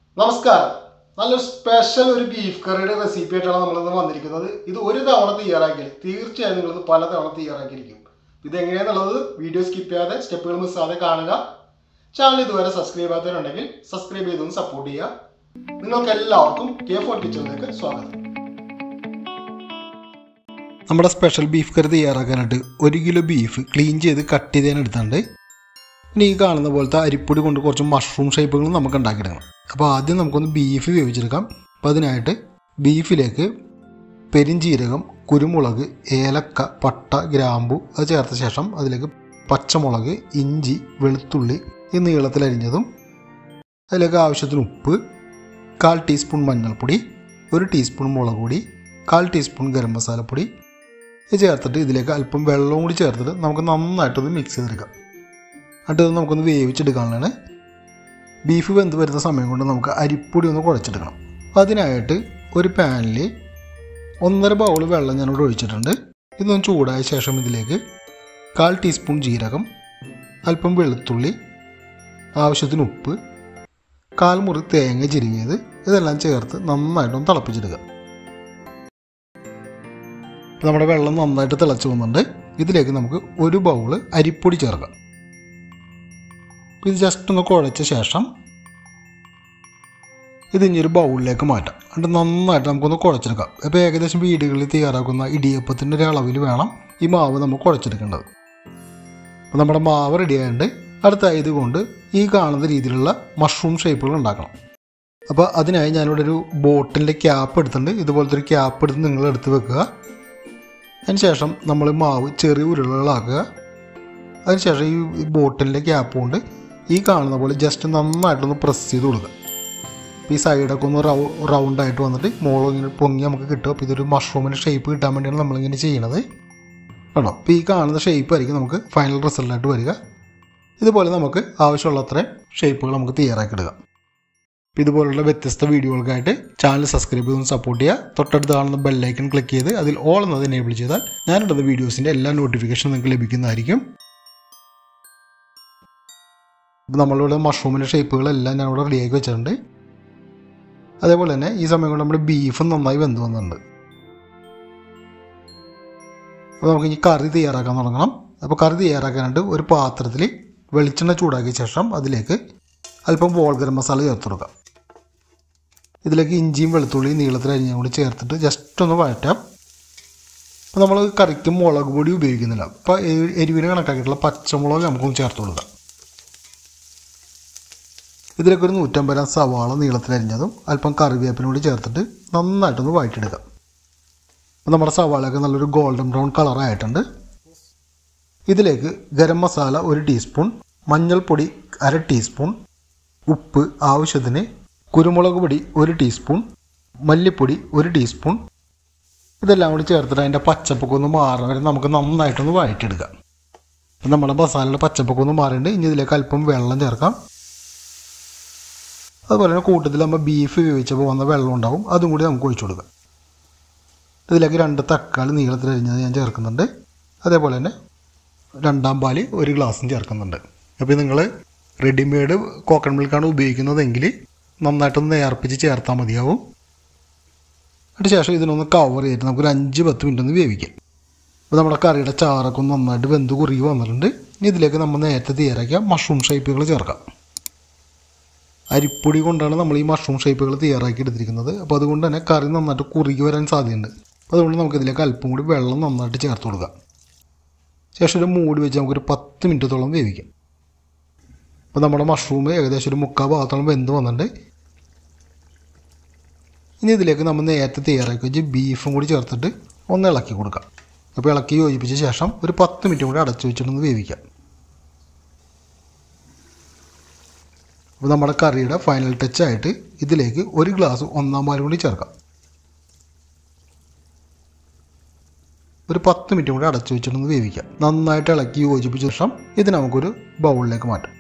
നമസ്കാരം. നല്ലൊരു സ്പെഷ്യൽ ഒരു ബീഫ് കറിയുടെ റെസിപ്പി ആയിട്ടാണ് നമ്മളിന്ന് വന്നിരിക്കുന്നത്. ഇത് ഒരു തവണ തയ്യാറാക്കിയാൽ തീർച്ചയായും നിങ്ങളിത് പല തവണ തയ്യാറാക്കിയിരിക്കും. ഇതെങ്ങനെയാണെന്നുള്ളത് വീഡിയോ സ്കിപ്പ് ചെയ്യാതെ സ്റ്റെപ്പുകൾ മിസ്സാതെ കാണുക. ചാനൽ ഇതുവരെ സബ്സ്ക്രൈബ് ചെയ്യാത്തവരുണ്ടെങ്കിൽ സബ്സ്ക്രൈബ് ചെയ്തൊന്ന് സപ്പോർട്ട് ചെയ്യുക. നിങ്ങൾക്ക് എല്ലാവർക്കും K4 കിച്ചണിലേക്ക് സ്വാഗതം. നമ്മുടെ സ്പെഷ്യൽ ബീഫ് കറി തയ്യാറാക്കാനായിട്ട് 1 കിലോ ബീഫ് ക്ലീൻ ചെയ്ത് കട്ട് ചെയ്തതിന് എടുത്തുണ്ട്. ഇനി ഈ കാണുന്ന പോലത്തെ അരിപ്പൊടി കൊണ്ട് കുറച്ച് മഷ്റൂം ഷേപ്പുകൾ നമുക്ക് ഉണ്ടാക്കിയെടുക്കണം. അപ്പോൾ ആദ്യം നമുക്കൊന്ന് ബീഫ് വേവിച്ചെടുക്കാം. അപ്പോൾ അതിനായിട്ട് ബീഫിലേക്ക് പെരിഞ്ചീരകം, കുരുമുളക്, ഏലക്ക, പട്ട, ഗ്രാമ്പു അത് ചേർത്ത ശേഷം അതിലേക്ക് പച്ചമുളക്, ഇഞ്ചി, വെളുത്തുള്ളി ഈ നീളത്തിലരിഞ്ഞതും, അതിലേക്ക് ആവശ്യത്തിന് ഉപ്പ്, 1/4 ടീസ്പൂൺ മഞ്ഞൾപ്പൊടി, 1 ടീസ്പൂൺ മുളക് പൊടി, 1/4 ടീസ്പൂൺ ഗരം മസാലപ്പൊടി ഇത് ചേർത്തിട്ട് ഇതിലേക്ക് അല്പം വെള്ളവും കൂടി ചേർത്തിട്ട് നമുക്ക് നന്നായിട്ടൊന്ന് മിക്സ് ചെയ്തെടുക്കാം. എന്നിട്ട് നമുക്കൊന്ന് വേവിച്ചെടുക്കാനുള്ളതാണ്. ബീഫ് വെന്ത് വരുന്ന സമയം കൊണ്ട് നമുക്ക് അരിപ്പൊടി ഒന്ന് കുഴച്ചെടുക്കണം. അതിനായിട്ട് ഒരു പാനിൽ 1.5 ബൗൾ വെള്ളം ഞാനിവിടെ ഒഴിച്ചിട്ടുണ്ട്. ഇതൊന്ന് ചൂടായ ശേഷം ഇതിലേക്ക് 1/4 ടീസ്പൂൺ ജീരകം, അല്പം വെളുത്തുള്ളി, ആവശ്യത്തിന് ഉപ്പ്, 1/4 മുറി തേങ്ങ ചിരകിയത് ഇതെല്ലാം ചേർത്ത് നന്നായിട്ടൊന്ന് തിളപ്പിച്ചെടുക്കുക. നമ്മുടെ വെള്ളം നന്നായിട്ട് തിളച്ച് പോകുന്നുണ്ട്. ഇതിലേക്ക് നമുക്ക് 1 ബൗൾ അരിപ്പൊടി ചേർക്കാം. ഇത് ജസ്റ്റ് ഒന്ന് കുഴച്ച ശേഷം ഇതിഞ്ഞൊരു ബൗളിലേക്ക് മാറ്റാം. എന്നിട്ട് നന്നായിട്ട് നമുക്കൊന്ന് കുഴച്ചെടുക്കാം. ഇപ്പോൾ ഏകദേശം വീടുകളിൽ തയ്യാറാക്കുന്ന ഇടിയപ്പത്തിൻ്റെ ഒരു അളവിൽ വേണം ഈ മാവ് നമുക്ക് കുഴച്ചെടുക്കേണ്ടത്. അപ്പോൾ നമ്മുടെ മാവ് റെഡിയായിട്ടുണ്ട്. അടുത്തായത് കൊണ്ട് ഈ കാണുന്ന രീതിയിലുള്ള മഷ്റൂം ഷേപ്പുകൾ ഉണ്ടാക്കണം. അപ്പോൾ അതിനായി ഞാനിവിടെ ഒരു ബോട്ടിലിൻ്റെ ക്യാപ്പ് എടുത്തിട്ടുണ്ട്. ഇതുപോലത്തെ ഒരു ക്യാപ്പ് എടുത്ത് നിങ്ങൾ എടുത്ത് വെക്കുക. അതിനുശേഷം നമ്മൾ മാവ് ചെറിയ ഉരുളകളാക്കുക. അതിനുശേഷം ഈ ബോട്ടിലിൻ്റെ ക്യാപ്പ് കൊണ്ട് ഈ കാണുന്ന പോലെ ജസ്റ്റ് നന്നായിട്ടൊന്ന് പ്രസ് ചെയ്ത് കൊടുക്കുക. അപ്പോൾ ഈ സൈഡൊക്കെ ഒന്ന് റൗണ്ടായിട്ട് വന്നിട്ട് ഇങ്ങനെ പൊങ്ങി നമുക്ക് കിട്ടും. അപ്പോൾ ഇതൊരു മഷ്റൂമിൻ്റെ ഷേപ്പ് കിട്ടാൻ വേണ്ടിയാണ് നമ്മളിങ്ങനെ ചെയ്യണത് കേട്ടോ. അപ്പോൾ ഈ കാണുന്ന ഷേപ്പ് ആയിരിക്കും നമുക്ക് ഫൈനൽ റിസൾട്ടായിട്ട് വരിക. ഇതുപോലെ നമുക്ക് ആവശ്യമുള്ള അത്രയും ഷേപ്പുകൾ നമുക്ക് തയ്യാറാക്കി എടുക്കാം. അപ്പോൾ ഇതുപോലുള്ള വ്യത്യസ്ത വീഡിയോകൾക്കായിട്ട് ചാനൽ സബ്സ്ക്രൈബ് ചെയ്തൊന്ന് സപ്പോർട്ട് ചെയ്യുക. തൊട്ടടുത്ത് കാണുന്ന ബെല്ലൈക്കൺ ക്ലിക്ക് ചെയ്ത് അതിൽ ഓൾ എന്നത് എനേബിൾ ചെയ്താൽ ഞാനിടുന്ന വീഡിയോസിൻ്റെ എല്ലാ നോട്ടിഫിക്കേഷനും നിങ്ങൾക്ക് ലഭിക്കുന്നതായിരിക്കും. ഇപ്പോൾ നമ്മളിവിടെ മഷ്റൂമിൻ്റെ ഷേപ്പുകളെല്ലാം ഞാനിവിടെ റെഡിയാക്കി വെച്ചിട്ടുണ്ട്. അതേപോലെ തന്നെ ഈ സമയം കൊണ്ട് നമ്മുടെ ബീഫും നന്നായി വെന്ത് വന്നിട്ടുണ്ട്. അപ്പോൾ നമുക്ക് ഇനി കറി തയ്യാറാക്കാൻ തുടങ്ങണം. അപ്പോൾ കറി തയ്യാറാക്കാനായിട്ട് ഒരു പാത്രത്തിൽ വെളിച്ചെണ്ണ ചൂടാക്കിയ ശേഷം അതിലേക്ക് അല്പം വോൾ ഗരം മസാല ചേർത്ത് കൊടുക്കാം. ഇതിലേക്ക് ഇഞ്ചിയും വെളുത്തുള്ളിയും നീളത്തിൽ അരിഞ്ഞും കൂടി ചേർത്തിട്ട് ജസ്റ്റ് ഒന്ന് വഴറ്റാം. അപ്പോൾ നമ്മൾ കറിക്ക് മുളക് പൊടി ഉപയോഗിക്കുന്നില്ല. അപ്പോൾ എരിവിന് കണക്കാക്കിയിട്ടുള്ള പച്ചമുളക് നമുക്കൊന്ന് ചേർത്ത് കൊടുക്കാം. ഇതിലേക്ക് ഒരു 150 ഗ്രാം സവാള നീളത്തിലരിഞ്ഞതും അല്പം കറിവേപ്പിനും കൂടി ചേർത്തിട്ട് നന്നായിട്ടൊന്ന് വഴറ്റിയെടുക്കാം. അപ്പോൾ നമ്മുടെ സവാളയൊക്കെ നല്ലൊരു ഗോൾഡൻ ബ്രൗൺ കളറായിട്ടുണ്ട്. ഇതിലേക്ക് ഗരം മസാല 1 ടീസ്പൂൺ, മഞ്ഞൾപ്പൊടി 1/2 ടീസ്പൂൺ, ഉപ്പ് ആവശ്യത്തിന്, കുരുമുളക് പൊടി 1 ടീസ്പൂൺ, മല്ലിപ്പൊടി 1 ടീസ്പൂൺ ഇതെല്ലാം കൂടി ചേർത്തിട്ട് അതിൻ്റെ പച്ചപ്പൊക്കെ ഒന്ന് മാറുന്ന വരെ നമുക്ക് നന്നായിട്ടൊന്ന് വഴറ്റിയെടുക്കാം. അപ്പോൾ നമ്മുടെ മസാലയുടെ പച്ചപ്പൊക്കെ ഒന്ന് മാറിയിട്ടുണ്ട്. ഇനി ഇതിലേക്ക് അല്പം വെള്ളം ചേർക്കാം. അതുപോലെ തന്നെ കൂട്ടത്തിൽ നമ്മൾ ബീഫ് വേവിച്ചപ്പോൾ വന്ന വെള്ളം ഉണ്ടാവും, അതും കൂടി നമുക്ക് ഒഴിച്ചു കൊടുക്കാം. ഇതിലേക്ക് 2 തക്കാളി നീളത്തിലരിഞ്ഞത് ഞാൻ ചേർക്കുന്നുണ്ട്. അതേപോലെ തന്നെ 2 പാല് 1 ഗ്ലാസും ചേർക്കുന്നുണ്ട്. അപ്പോൾ നിങ്ങൾ റെഡിമെയ്ഡ് കോക്കനട്ട് മിൽക്കാണ് ഉപയോഗിക്കുന്നതെങ്കിൽ നന്നായിട്ടൊന്ന് നേർപ്പിച്ച് ചേർത്താൽ മതിയാവും. അതിന് ശേഷം ഇതിനൊന്ന് കവർ ചെയ്തിട്ട് നമുക്കൊരു 5-10 മിനിറ്റ് ഒന്ന് വേവിക്കാം. അപ്പോൾ നമ്മുടെ കറിയുടെ ചാറൊക്കെ ഒന്ന് നന്നായിട്ട് വെന്ത് കുറുകി വന്നിട്ടുണ്ട്. ഇനി ഇതിലേക്ക് നമ്മൾ നേരത്തെ തയ്യാറാക്കിയ മഷ്റൂം ഷേപ്പുകൾ ചേർക്കാം. അരിപ്പൊടി കൊണ്ടാണ് നമ്മൾ ഈ മഷ്റൂം ഷേപ്പുകൾ തയ്യാറാക്കി എടുത്തിരിക്കുന്നത്. അപ്പോൾ അതുകൊണ്ട് തന്നെ കറി നന്നായിട്ട് കുറുകി വരാൻ സാധ്യതയുണ്ട്. അപ്പോൾ അതുകൊണ്ട് നമുക്കിതിലേക്ക് അല്പം കൂടി വെള്ളം നന്നായിട്ട് ചേർത്ത് കൊടുക്കാം. ശേഷം ഒരു മൂടി വെച്ച് നമുക്കൊരു 10 മിനിറ്റത്തോളം വേവിക്കാം. അപ്പോൾ നമ്മുടെ മഷ്റൂം ഏകദേശം ഒരു 3/4 ഭാഗത്തോളം വെന്ത് വന്നിട്ടുണ്ട്. ഇനി ഇതിലേക്ക് നമ്മൾ നേരത്തെ തയ്യാറാക്കി വെച്ച് ബീഫും കൂടി ചേർത്തിട്ട് ഒന്ന് ഇളക്കി കൊടുക്കാം. അപ്പോൾ ഇളക്കി യോജിപ്പിച്ച ശേഷം ഒരു 10 മിനിറ്റ് കൂടി അടച്ചു വെച്ചിട്ടൊന്ന് വേവിക്കാം. അപ്പോൾ നമ്മുടെ കറിയുടെ ഫൈനൽ ടച്ചായിട്ട് ഇതിലേക്ക് 1 ഗ്ലാസ് 1-ാം പാലും കൂടി ചേർക്കാം. ഒരു 10 മിനിറ്റ് കൂടി അടച്ചു വെച്ചിട്ടൊന്ന് വേവിക്കാം. നന്നായിട്ട് ഇളക്കി യോജിപ്പിച്ച ശേഷം ഇത് നമുക്കൊരു ബൗളിലേക്ക് മാറ്റാം.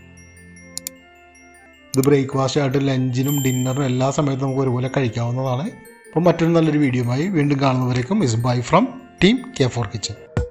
ഇത് ബ്രേക്ക്ഫാസ്റ്റ് ആയിട്ട് ലഞ്ചിനും ഡിന്നറിനും എല്ലാ സമയത്തും നമുക്ക് ഒരുപോലെ കഴിക്കാവുന്നതാണ്. അപ്പോൾ മറ്റൊരു നല്ലൊരു വീഡിയോയുമായി വീണ്ടും കാണുന്നവരേക്കും ഇസ് bye from team K4 kitchen.